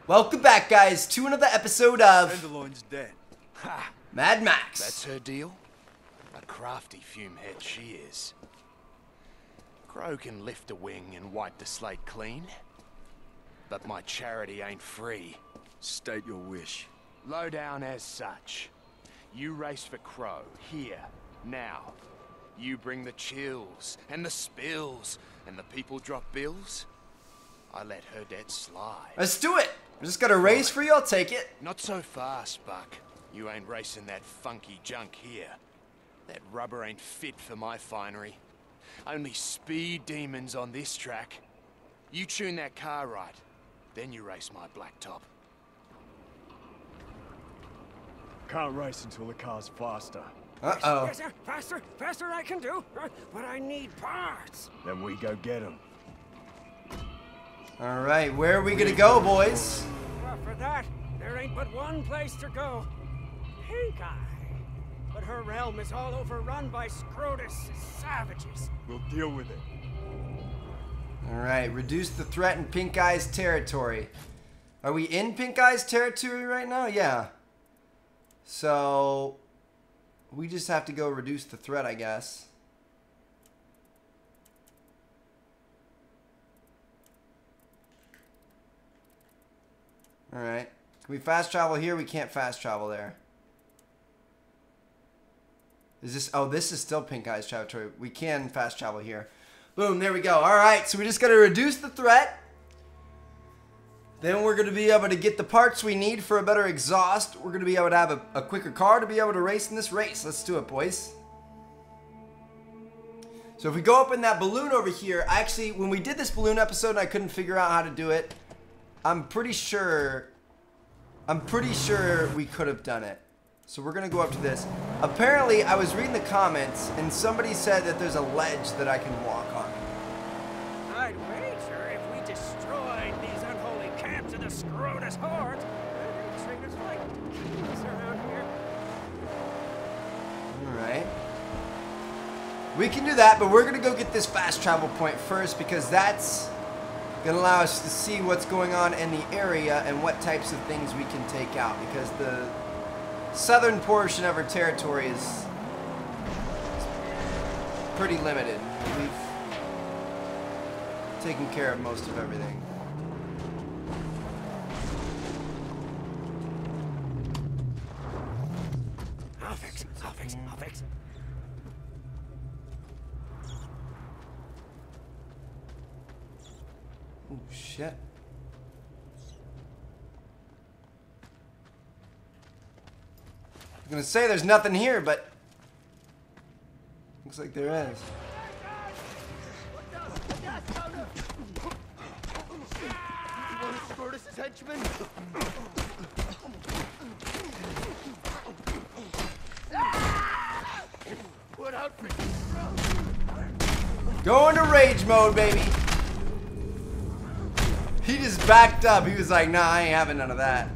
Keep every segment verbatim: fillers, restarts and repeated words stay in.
Welcome back, guys, to another episode of Tenderloin's dead. Ha! Mad Max. That's her deal? A crafty fumehead she is. Crow can lift a wing and wipe the slate clean. But my charity ain't free. State your wish. Low down as such. You race for Crow, here, now. You bring the chills, and the spills, and the people drop bills. I let her debt slide. Let's do it. I just got a race for you. I'll take it. Not so fast, Buck. You ain't racing that funky junk here. That rubber ain't fit for my finery. Only speed demons on this track. You tune that car right, then you race my blacktop. Can't race until the car's faster. Uh-oh. Yes, sir. Faster, faster I can do, but I need parts. Then we go get them. All right, where are we gonna go, boys? Well, for that, there ain't but one place to go. Pink Eye. But her realm is all overrun by Scrotus savages. We'll deal with it. All right, reduce the threat in Pink Eye's territory. Are we in Pink Eye's territory right now? Yeah. So we just have to go reduce the threat, I guess. All right. Can we fast travel here? We can't fast travel there. Is this... Oh, this is still Pink Eye's territory. We can fast travel here. Boom, there we go. All right, so we just got to reduce the threat. Then we're going to be able to get the parts we need for a better exhaust. We're going to be able to have a, a quicker car to be able to race in this race. Let's do it, boys. So if we go up in that balloon over here, actually, when we did this balloon episode and I couldn't figure out how to do it, I'm pretty sure, I'm pretty sure we could have done it. So we're going to go up to this. Apparently, I was reading the comments, and somebody said that there's a ledge that I can walk on. I'd wager if we destroyed these unholy camps of the Scrotus horde, they'd treat us like kings around here. Alright. We can do that, but we're going to go get this fast travel point first, because that's going to allow us to see what's going on in the area and what types of things we can take out, because the southern portion of our territory is pretty limited. We've taken care of most of everything. I'll fix it, I'll fix it, I'll fix it. Oh, shit. I was gonna say there's nothing here, but looks like there is. One of Scrotus' henchmen? What outfit? Go into rage mode, baby. He just backed up. He was like, nah, I ain't having none of that.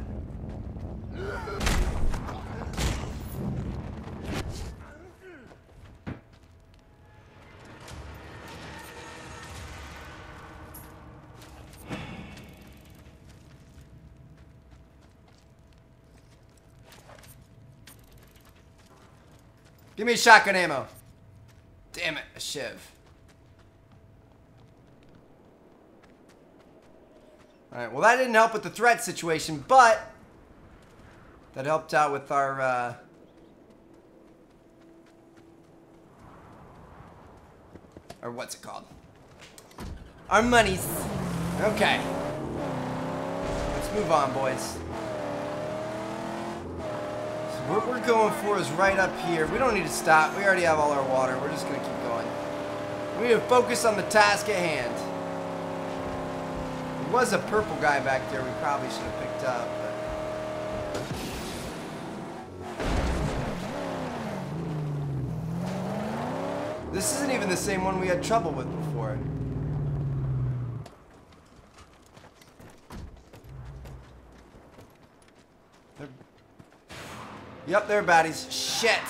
Give me shotgun ammo. Damn it, a shiv. Alright, well that didn't help with the threat situation, but that helped out with our, uh... or what's it called? Our monies. Okay. Let's move on, boys. So what we're going for is right up here. We don't need to stop. We already have all our water. We're just going to keep going. We need to focus on the task at hand. There was a purple guy back there we probably should have picked up, but... This isn't even the same one we had trouble with before. They're... Yep, they're baddies. Shit!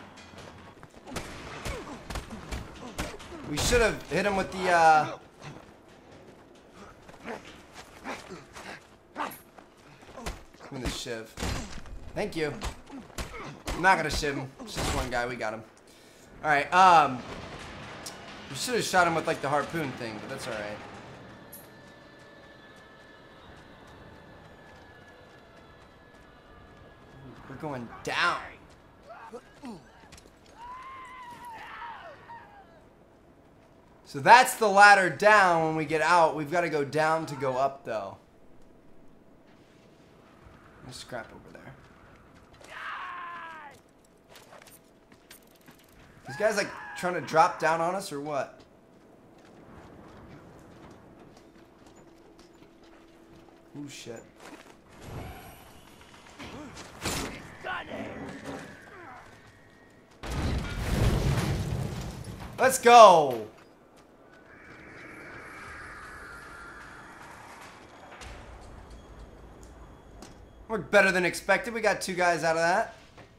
We should have hit him with the, uh... Give me the shiv. Thank you. I'm not gonna shiv him. It's just one guy. We got him. All right. Um, we should have shot him with like the harpoon thing, but that's all right. We're going down. So that's the ladder down. When we get out, we've got to go down to go up, though. There's scrap over there. These guys like trying to drop down on us or what? Ooh, shit. Let's go. Worked better than expected. We got two guys out of that.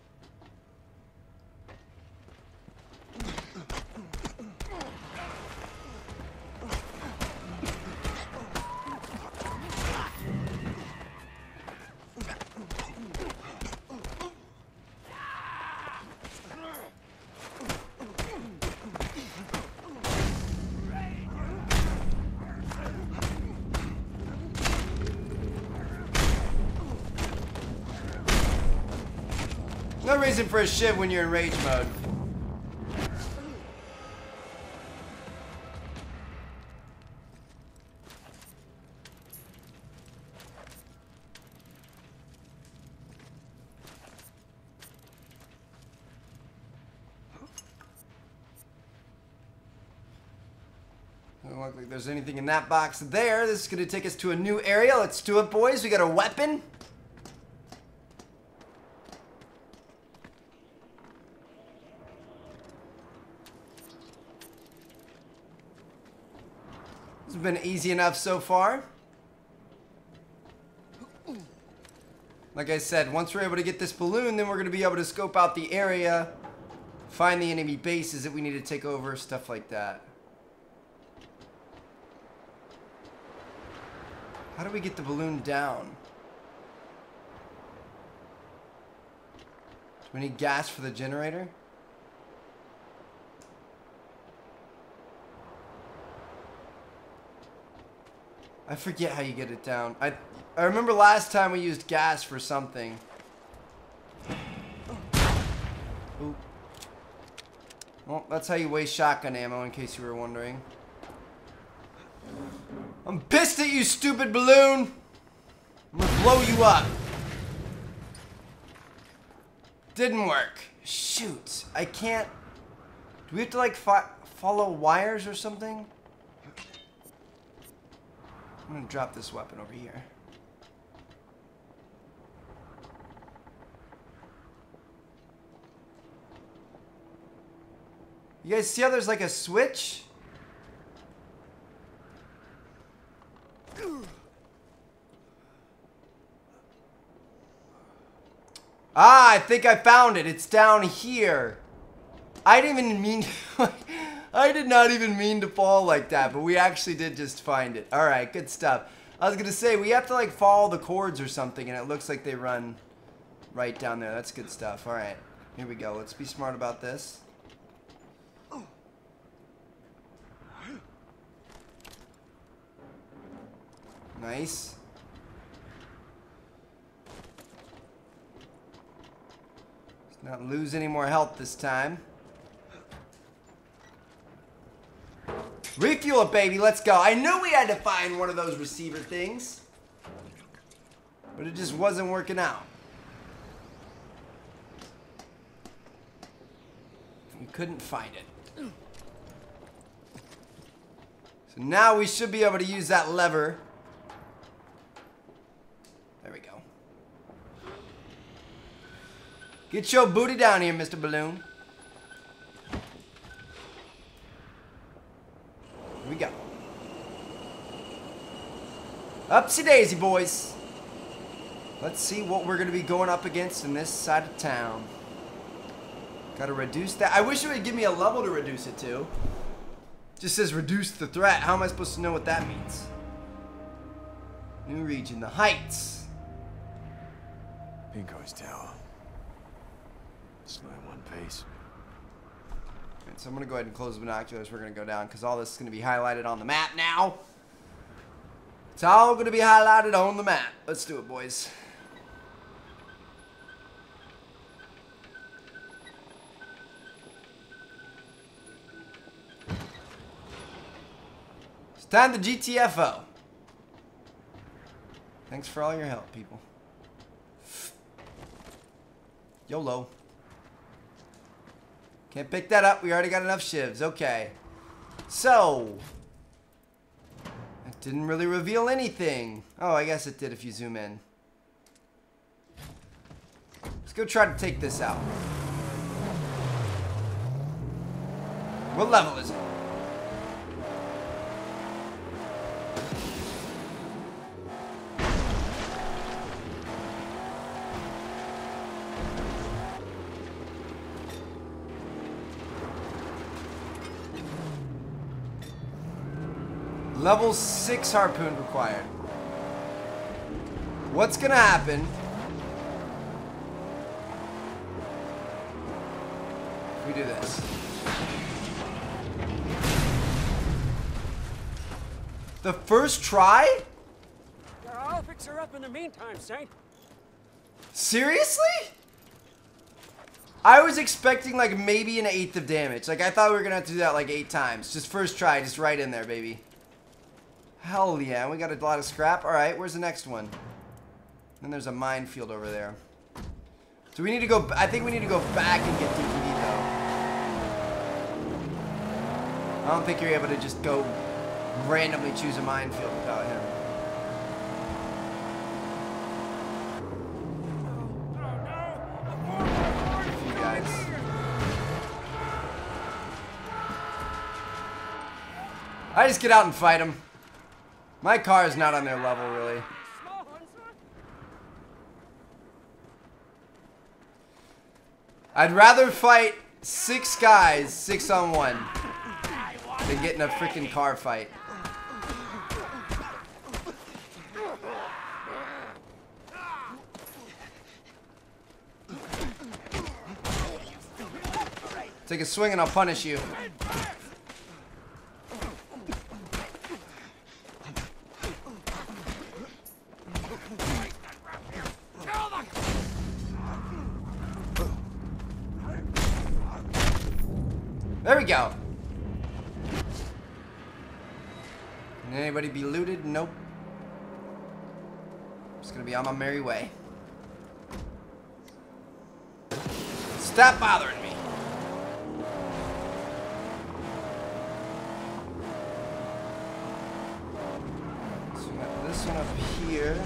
No reason for a shiv when you're in rage mode. Doesn't look like there's anything in that box there. This is going to take us to a new area. Let's do it, boys. We got a weapon. This has been easy enough so far. Like I said, once we're able to get this balloon, then we're going to be able to scope out the area, find the enemy bases that we need to take over, stuff like that. How do we get the balloon down? Do we need gas for the generator? I forget how you get it down. I I remember last time we used gas for something. Oop. Well, that's how you waste shotgun ammo, in case you were wondering. I'm pissed at you, stupid balloon! I'm gonna blow you up. Didn't work. Shoot. I can't... Do we have to, like, fo follow wires or something? I'm gonna drop this weapon over here. You guys see how there's like a switch? Ah, I think I found it. It's down here. I didn't even mean to... I did not even mean to fall like that, but we actually did just find it. Alright, good stuff. I was gonna say, we have to like follow the cords or something, and it looks like they run right down there. That's good stuff. Alright, here we go. Let's be smart about this. Nice. Let's not lose any more health this time. Refuel it, baby. Let's go. I knew we had to find one of those receiver things, but it just wasn't working out. We couldn't find it. So now we should be able to use that lever. There we go. Get your booty down here, Mister Balloon. Here we go. Upsy daisy, boys. Let's see what we're going to be going up against in this side of town. Gotta reduce that. I wish it would give me a level to reduce it to. Just says reduce the threat. How am I supposed to know what that means? New region, the Heights. Pink Eye's tower. Slow in one piece. Right, so I'm gonna go ahead and close the binoculars. We're gonna go down because all this is gonna be highlighted on the map now. It's all gonna be highlighted on the map. Let's do it, boys. It's time to G T F O. Thanks for all your help, people. YOLO. Can't pick that up. We already got enough shivs. Okay. So. It didn't really reveal anything. Oh, I guess it did if you zoom in. Let's go try to take this out. What level is it? Level six harpoon required. What's gonna happen if we do this? The first try? I'll fix her up in the meantime, Saint. Seriously? I was expecting like maybe an eighth of damage. Like I thought we were gonna have to do that like eight times. Just first try, just right in there, baby. Hell yeah, we got a lot of scrap. Alright, where's the next one? Then there's a minefield over there. So we need to go, I think we need to go back and get D K D though. I don't think you're able to just go randomly choose a minefield without him. You guys. I just get out and fight him. My car is not on their level, really. I'd rather fight six guys, six on one, than get in a freaking car fight. Take a swing and I'll punish you. There we go. Can anybody be looted? Nope. I'm just gonna be on my merry way. Stop bothering me. So we got this one up here.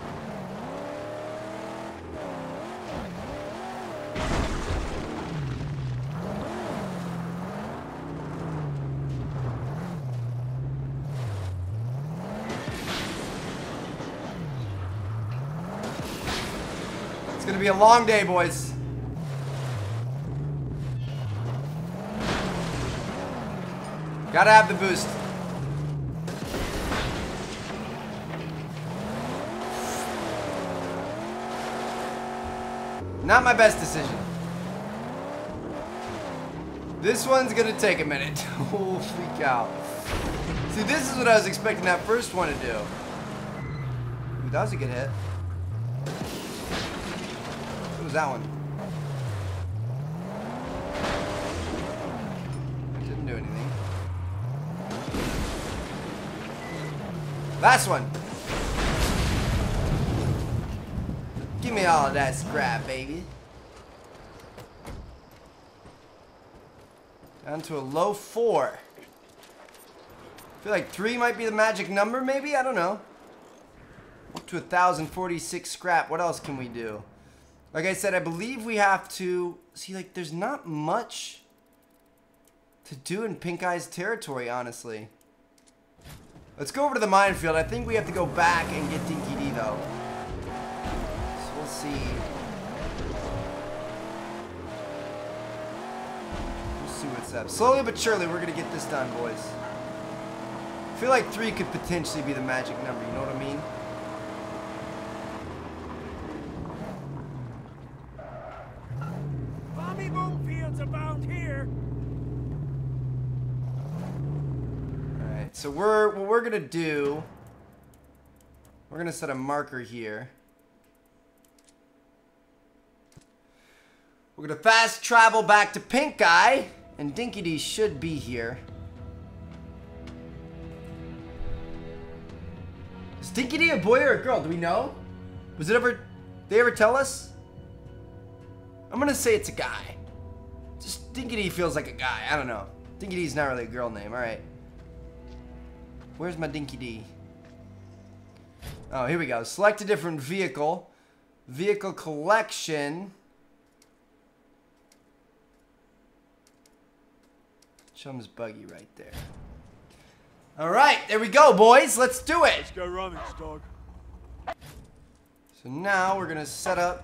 It's gonna be a long day, boys. Gotta have the boost. Not my best decision. This one's gonna take a minute. Oh, freak out. See, this is what I was expecting that first one to do. Ooh, that was a good hit. What was that one? It didn't do anything. Last one. Give me all of that scrap, baby. Down to a low four. I feel like three might be the magic number, maybe? I don't know. Up to one thousand forty-six scrap. What else can we do? Like I said, I believe we have to... See, like, there's not much to do in Pink Eye's territory, honestly. Let's go over to the minefield. I think we have to go back and get Dinky D, though. So we'll see. We'll see what's up. Slowly but surely, we're going to get this done, boys. I feel like three could potentially be the magic number, you know what I mean? so we're what we're gonna do. We're gonna set a marker here. We're gonna fast travel back to Pink Eye, and Dinky D should be here. Is Dinky D a boy or a girl? Do we know? Was it ever? They ever tell us? I'm gonna say it's a guy. Just Dinky D feels like a guy. I don't know. Dinky D's not really a girl name. All right. Where's my Dinky D? Oh, here we go. Select a different vehicle. Vehicle collection. Chum's buggy right there. All right, there we go, boys. Let's do it. Let's go rummage, dog. So now we're gonna set up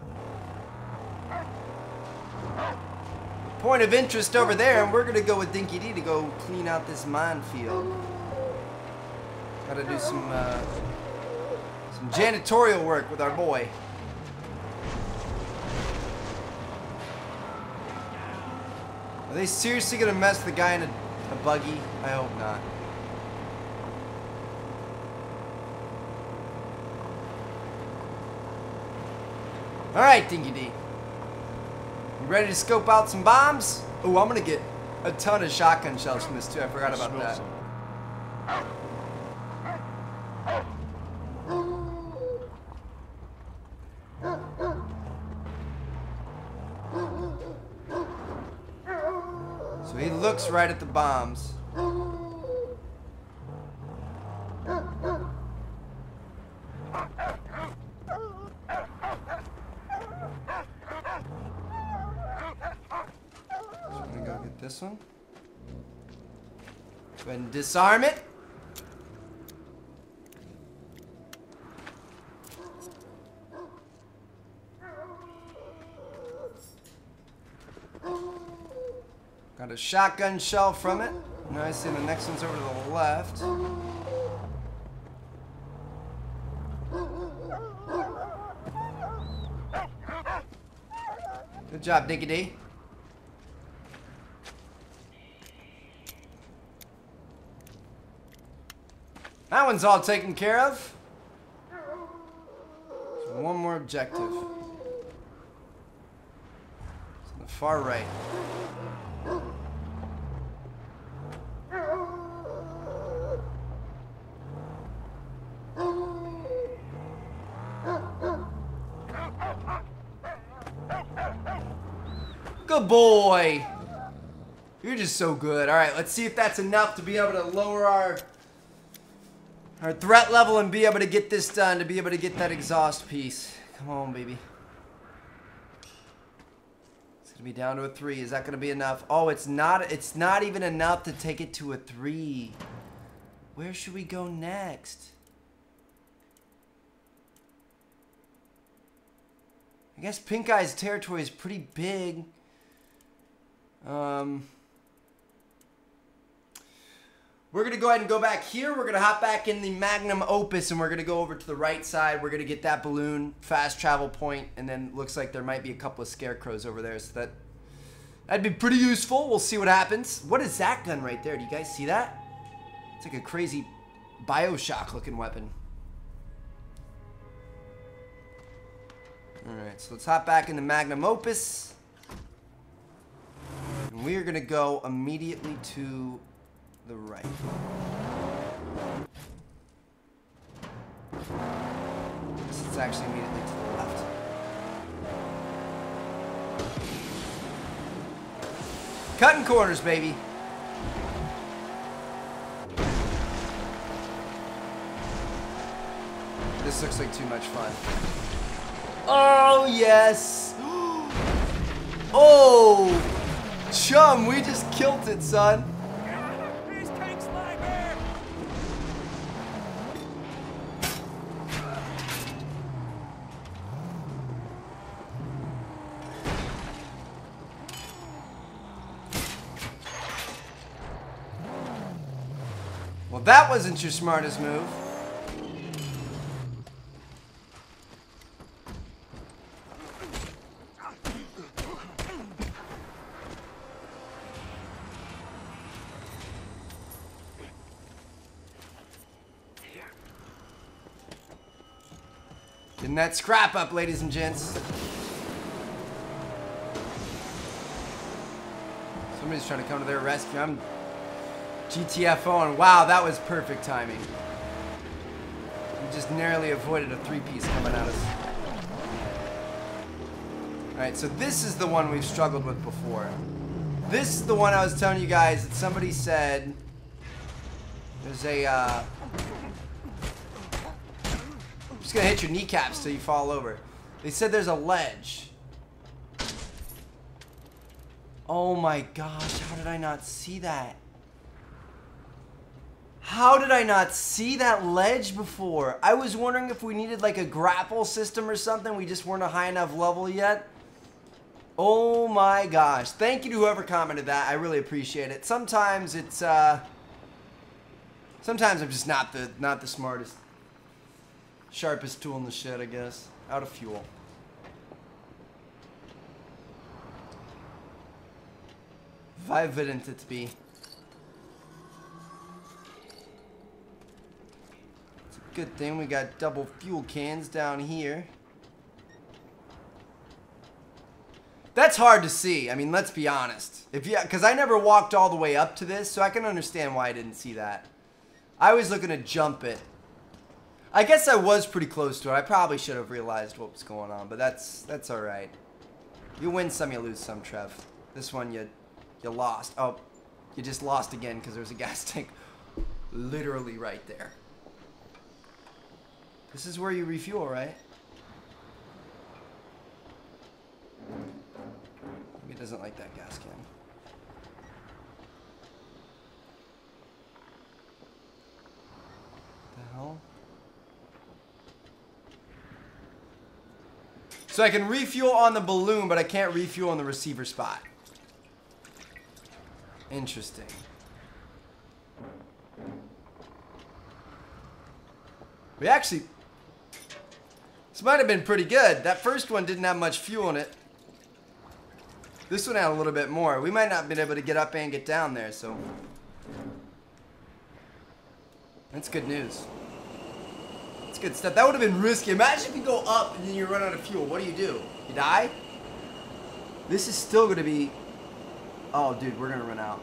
point of interest over there, and we're gonna go with Dinky D to go clean out this minefield. Gotta do some uh, some janitorial work with our boy. Are they seriously gonna mess the guy in a, a buggy? I hope not. All right, Dinky D. You ready to scope out some bombs? Oh, I'm gonna get a ton of shotgun shells from this too. I forgot about that. So he looks right at the bombs. This one. Go ahead and disarm it. Got a shotgun shell from it. Now I see the next one's over to the left. Good job, Dinky D. That one's all taken care of. So one more objective. It's on the far right. Good boy. You're just so good. All right, let's see if that's enough to be able to lower our Our threat level and be able to get this done, to be able to get that exhaust piece. Come on, baby. It's gonna be down to a three. Is that gonna be enough? Oh, it's not. It's not even enough to take it to a three. Where should we go next? I guess Pink Eye's territory is pretty big. Um... We're going to go ahead and go back here. We're going to hop back in the Magnum Opus, and we're going to go over to the right side. We're going to get that balloon fast travel point, and then looks like there might be a couple of scarecrows over there, so that, that'd be pretty useful. We'll see what happens. What is that gun right there? Do you guys see that? It's like a crazy Bioshock-looking weapon. All right, so let's hop back in the Magnum Opus. And we are going to go immediately to the right. This is actually immediately to the left. Cutting corners, baby. This looks like too much fun. Oh, yes. Oh, chum, we just killed it, son. Well, that wasn't your smartest move. Getting that scrap up, ladies and gents. Somebody's trying to come to their rescue. I'm G T F O, and wow, that was perfect timing. We just narrowly avoided a three-piece coming at us. Alright, so this is the one we've struggled with before. This is the one I was telling you guys that somebody said there's a, uh... I'm just gonna hit your kneecaps till you fall over. They said there's a ledge. Oh my gosh, how did I not see that? How did I not see that ledge before? I was wondering if we needed like a grapple system or something. We just weren't a high enough level yet. Oh my gosh. Thank you to whoever commented that. I really appreciate it. Sometimes it's, uh... Sometimes I'm just not the, not the smartest. Sharpest tool in the shed, I guess. Out of fuel. Vivident it be. It's a good thing we got double fuel cans down here. That's hard to see. I mean, let's be honest. If you, because I never walked all the way up to this, so I can understand why I didn't see that. I was looking to jump it. I guess I was pretty close to it. I probably should have realized what was going on, but that's that's all right. You win some, you lose some, Trev. This one, you you lost. Oh, you just lost again because there's a gas tank literally right there. This is where you refuel, right? Maybe it doesn't like that gas can. What the hell? So I can refuel on the balloon, but I can't refuel on the receiver spot. Interesting. We actually... This might have been pretty good. That first one didn't have much fuel in it. This one had a little bit more. We might not have been able to get up and get down there, so... That's good news. That's good stuff. That would have been risky. Imagine if you go up and then you run out of fuel. What do you do? You die? This is still going to be... Oh, dude, we're going to run out.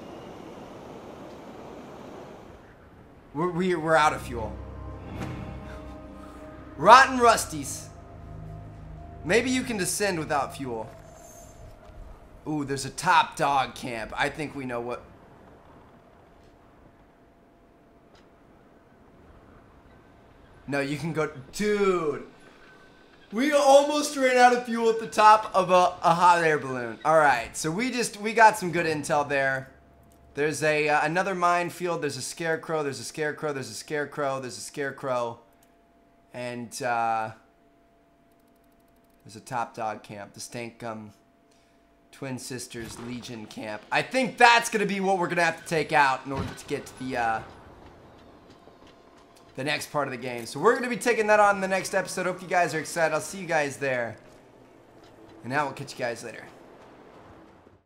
We're, we're, we're out of fuel. Rotten Rusties. Maybe you can descend without fuel. Ooh, there's a top dog camp. I think we know what... No, you can go... Dude. We almost ran out of fuel at the top of a, a hot air balloon. Alright, so we just... We got some good intel there. There's a uh, another minefield. There's a scarecrow. There's a scarecrow. There's a scarecrow. There's a scarecrow. And, uh... there's a top dog camp. The Stankum Twin Sisters Legion camp. I think that's going to be what we're going to have to take out in order to get to the, uh... the next part of the game. So we're going to be taking that on in the next episode. Hope you guys are excited. I'll see you guys there. And now we'll catch you guys later.